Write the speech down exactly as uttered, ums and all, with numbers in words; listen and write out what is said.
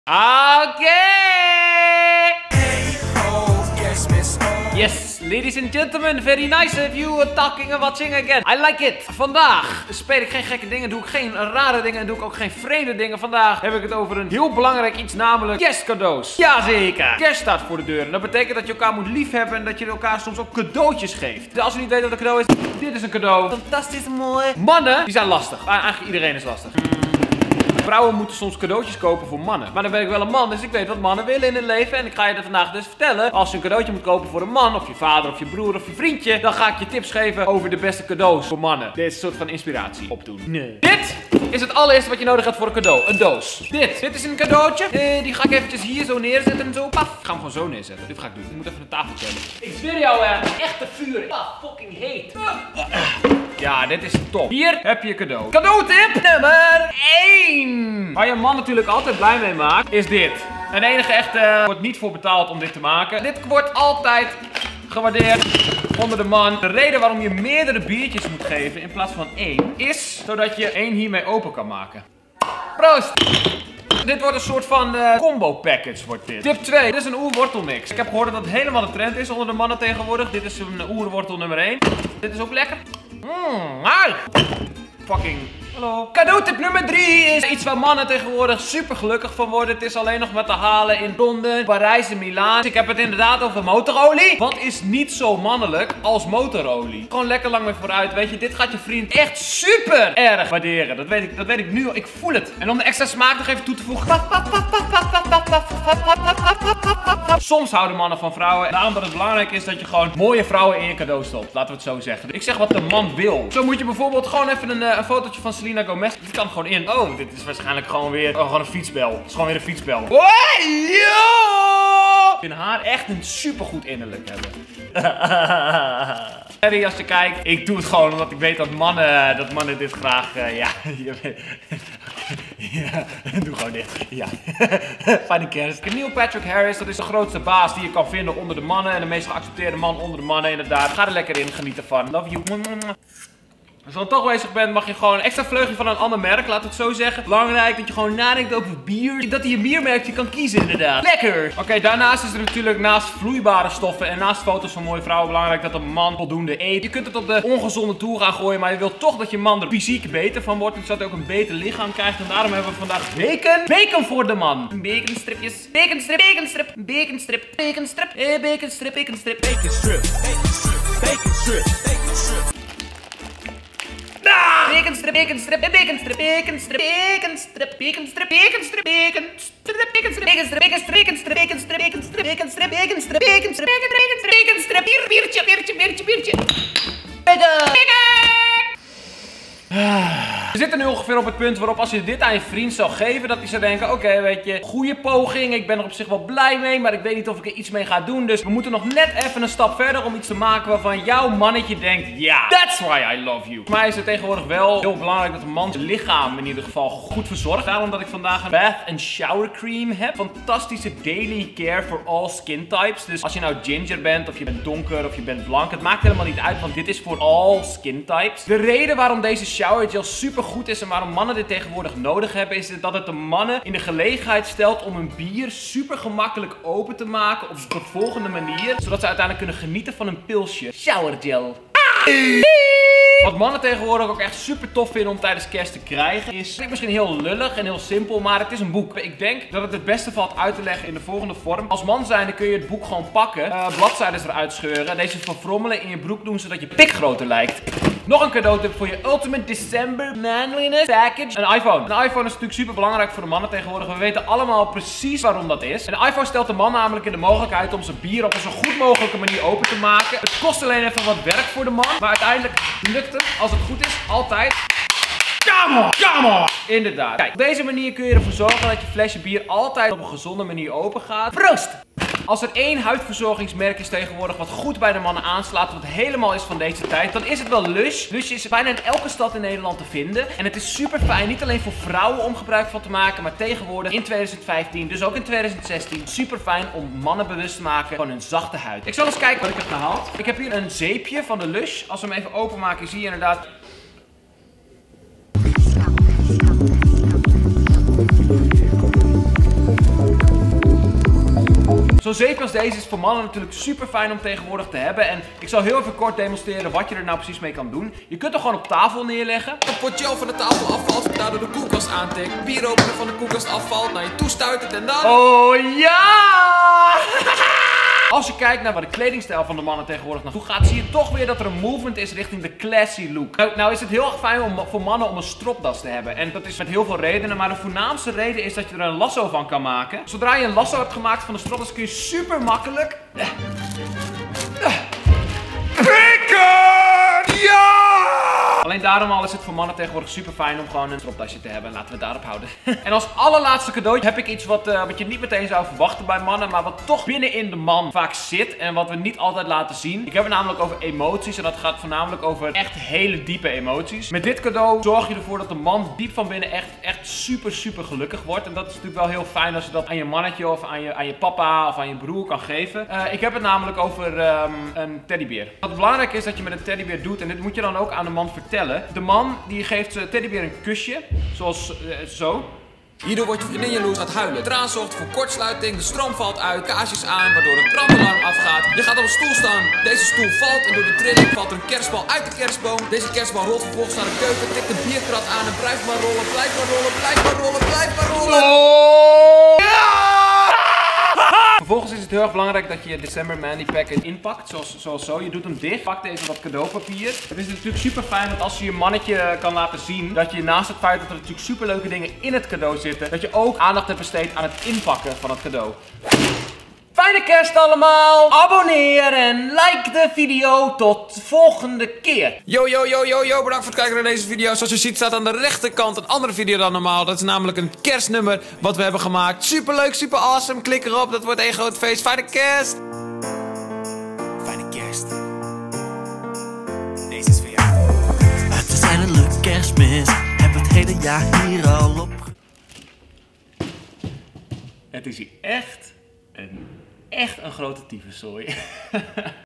Oké! Yes, ladies and gentlemen, very nice of you talking and watching again. I like it. Vandaag speel ik geen gekke dingen, doe ik geen rare dingen en doe ik ook geen vreemde dingen. Vandaag heb ik het over een heel belangrijk iets, namelijk kerstcadeaus. Jazeker, kerst staat voor de deur en dat betekent dat je elkaar moet liefhebben en dat je elkaar soms ook cadeautjes geeft. Dus als je niet weet wat een cadeau is, dit is een cadeau. Fantastisch mooi. Mannen, die zijn lastig. Eigenlijk iedereen is lastig. Vrouwen moeten soms cadeautjes kopen voor mannen. Maar dan ben ik wel een man, dus ik weet wat mannen willen in hun leven. En ik ga je dat vandaag dus vertellen. Als je een cadeautje moet kopen voor een man, of je vader, of je broer, of je vriendje, dan ga ik je tips geven over de beste cadeaus voor mannen. Dit is een soort van inspiratie opdoen. Nee. Dit is het allereerste wat je nodig hebt voor een cadeau. Een doos. Dit. Dit is een cadeautje. Eh, die ga ik eventjes hier zo neerzetten en zo. Paf. Ik ga hem gewoon zo neerzetten. Dit ga ik doen. Ik moet even een tafel hebben. Ik zweer jou, hè. Echte vuur. Paf. Fucking heet. Ja, dit is top. Hier heb je cadeau. Cadeautip nummer één. Waar je man natuurlijk altijd blij mee maakt, is dit. En de enige echte wordt niet voor betaald om dit te maken. Dit wordt altijd gewaardeerd onder de man. De reden waarom je meerdere biertjes moet geven in plaats van één, is zodat je één hiermee open kan maken. Proost! Dit wordt een soort van uh, combo package wordt dit. Tip twee. Dit is een oerwortelmix. Ik heb gehoord dat het helemaal de trend is onder de mannen tegenwoordig. Dit is een oerwortel nummer één. Dit is ook lekker. Mmm, fucking. Hallo. Cadeautip nummer drie is iets waar mannen tegenwoordig super gelukkig van worden. Het is alleen nog maar te halen in Londen, Parijs en Milaan. Ik heb het inderdaad over motorolie. Wat is niet zo mannelijk als motorolie? Gewoon lekker lang mee vooruit, weet je. Dit gaat je vriend echt super erg waarderen. Dat weet ik, dat weet ik nu al. Ik voel het. En om de extra smaak nog even toe te voegen. Soms houden mannen van vrouwen. En daarom dat het belangrijk is dat je gewoon mooie vrouwen in je cadeau stopt. Laten we het zo zeggen. Ik zeg wat de man wil. Zo moet je bijvoorbeeld gewoon even een, een fotootje van Selena Gomez. Dit kan gewoon in. Oh, dit is waarschijnlijk gewoon weer oh, gewoon een fietsbel. Het is gewoon weer een fietsbel. Hoi, yo! Ik vind haar echt een supergoed innerlijk hebben. Sorry als je kijkt. Ik doe het gewoon omdat ik weet dat mannen, dat mannen dit graag, uh, ja. Ja, doe gewoon dit. Ja. Fijne kerst. Neil Patrick Harris, dat is de grootste baas die je kan vinden onder de mannen. En de meest geaccepteerde man onder de mannen, inderdaad. Ga er lekker in, geniet ervan. Love you. Als je dan toch bezig bent, mag je gewoon een extra vleugje van een ander merk, laat het zo zeggen. Belangrijk dat je gewoon nadenkt over bier. Dat je een biermerkje kan kiezen, inderdaad. Lekker! Oké, okay, daarnaast is er natuurlijk naast vloeibare stoffen en naast foto's van mooie vrouwen belangrijk dat een man voldoende eet. Je kunt het op de ongezonde toer gaan gooien, maar je wilt toch dat je man er fysiek beter van wordt. Zodat hij ook een beter lichaam krijgt. En daarom hebben we vandaag bacon. Bacon voor de man. Baconstripjes. Baconstrip, baconstrip, baconstrip, baconstrip, eh, baconstrip, baconstrip, baconstrip, baconstrip, baconstrip, baconstrip. Baconstrip, baconstrip, baconstrip, baconstrip, baconstrip, baconstrip, baconstrip, baconstrip, baconstrip, baconstrip, baconstrip, baconstrip, baconstrip, baconstrip, baconstrip, baconstrip, baconstrip, bier, biertje, biertje, biertje, biertje. We zitten nu ongeveer op het punt waarop als je dit aan je vriend zou geven, dat hij zou denken, oké, okay, weet je, goede poging, ik ben er op zich wel blij mee, maar ik weet niet of ik er iets mee ga doen, dus we moeten nog net even een stap verder om iets te maken waarvan jouw mannetje denkt, ja, that's why I love you. Voor mij is het tegenwoordig wel heel belangrijk dat een man zijn lichaam in ieder geval goed verzorgt. Daarom dat ik vandaag een bath and shower cream heb. Fantastische daily care for all skin types. Dus als je nou ginger bent, of je bent donker, of je bent blank, het maakt helemaal niet uit, want dit is voor all skin types. De reden waarom deze shower gel super goed is en waarom mannen dit tegenwoordig nodig hebben, is dat het de mannen in de gelegenheid stelt om een bier super gemakkelijk open te maken op de volgende manier, zodat ze uiteindelijk kunnen genieten van een pilsje showergel. Ah! Wat mannen tegenwoordig ook echt super tof vinden om tijdens kerst te krijgen is, klinkt misschien heel lullig en heel simpel, maar het is een boek. Ik denk dat het het beste valt uit te leggen in de volgende vorm. Als man zijnde kun je het boek gewoon pakken, uh, bladzijden eruit scheuren, deze verfrommelen in je broek doen zodat je pik groter lijkt. Nog een cadeautip voor je Ultimate December Manliness Package. Een iPhone. Een iPhone is natuurlijk super belangrijk voor de mannen tegenwoordig. We weten allemaal precies waarom dat is. Een iPhone stelt de man namelijk in de mogelijkheid om zijn bier op een zo goed mogelijke manier open te maken. Het kost alleen even wat werk voor de man, maar uiteindelijk lukt het, als het goed is, altijd. Come on, come on! Inderdaad. Kijk, op deze manier kun je ervoor zorgen dat je flesje bier altijd op een gezonde manier open gaat. Proost! Als er één huidverzorgingsmerk is tegenwoordig wat goed bij de mannen aanslaat, wat helemaal is van deze tijd, dan is het wel Lush. Lush is bijna in elke stad in Nederland te vinden. En het is super fijn, niet alleen voor vrouwen om gebruik van te maken, maar tegenwoordig in twintig vijftien, dus ook in twintig zestien, super fijn om mannen bewust te maken van hun zachte huid. Ik zal eens kijken wat ik heb gehaald. Ik heb hier een zeepje van de Lush. Als we hem even openmaken, zie je inderdaad... Zo'n zeepje als deze is voor mannen natuurlijk super fijn om tegenwoordig te hebben. En ik zal heel even kort demonstreren wat je er nou precies mee kan doen. Je kunt hem gewoon op tafel neerleggen. Een potje van de tafel afvalt, daardoor de koelkast aantikt. Bieropener van de koelkast afvalt, naar je toe stuitert en dan... Oh ja! Als je kijkt naar waar de kledingstijl van de mannen tegenwoordig naartoe gaat, zie je toch weer dat er een movement is richting de classy look. Nou, nou is het heel erg fijn om, voor mannen om een stropdas te hebben. En dat is met heel veel redenen, maar de voornaamste reden is dat je er een lasso van kan maken. Zodra je een lasso hebt gemaakt van de stropdas kun je super makkelijk... Pikken! Ja! Alleen daarom al is het voor mannen tegenwoordig super fijn om gewoon een stropdasje te hebben. Laten we het daarop houden. En als allerlaatste cadeautje heb ik iets wat, uh, wat je niet meteen zou verwachten bij mannen, maar wat toch binnenin de man vaak zit en wat we niet altijd laten zien. Ik heb het namelijk over emoties en dat gaat voornamelijk over echt hele diepe emoties. Met dit cadeau zorg je ervoor dat de man diep van binnen echt, echt super super gelukkig wordt. En dat is natuurlijk wel heel fijn als je dat aan je mannetje of aan je, aan je papa of aan je broer kan geven. Uh, ik heb het namelijk over um, een teddybeer. Wat belangrijk is dat je met een teddybeer doet, en dit moet je dan ook aan de man vertellen. De man die geeft zijn teddybeer een kusje, zoals uh, zo. Hierdoor wordt je vriendin jaloers aan het huilen. Traan zorgt voor kortsluiting, de stroom valt uit, kaarsjes aan, waardoor het brandalarm afgaat. Je gaat op een stoel staan, deze stoel valt en door de trilling valt er een kerstbal uit de kerstboom. Deze kerstbal rolt vervolgens naar de keuken, tikt een bierkrat aan en blijft maar rollen, blijft maar rollen, blijft maar rollen, blijft maar rollen. Oh! Ja! Vervolgens is het heel erg belangrijk dat je je December Manly Pack inpakt, zoals, zoals zo. Je doet hem dicht, pak deze wat cadeaupapier. Het is natuurlijk super fijn dat als je je mannetje kan laten zien, dat je naast het feit dat er natuurlijk super leuke dingen in het cadeau zitten, dat je ook aandacht hebt besteed aan het inpakken van het cadeau. Fijne kerst allemaal! Abonneer en like de video. Tot de volgende keer. Yo, yo, yo, yo, yo. Bedankt voor het kijken naar deze video. Zoals je ziet staat aan de rechterkant een andere video dan normaal. Dat is namelijk een kerstnummer wat we hebben gemaakt. Super leuk, super awesome. Klik erop. Dat wordt één groot feest. Fijne kerst! Fijne kerst. Deze is voor jou. Het is eindelijk kerstmis. Heb het hele jaar hier al op. Het is hier echt een... Echt een grote tyfuszooi.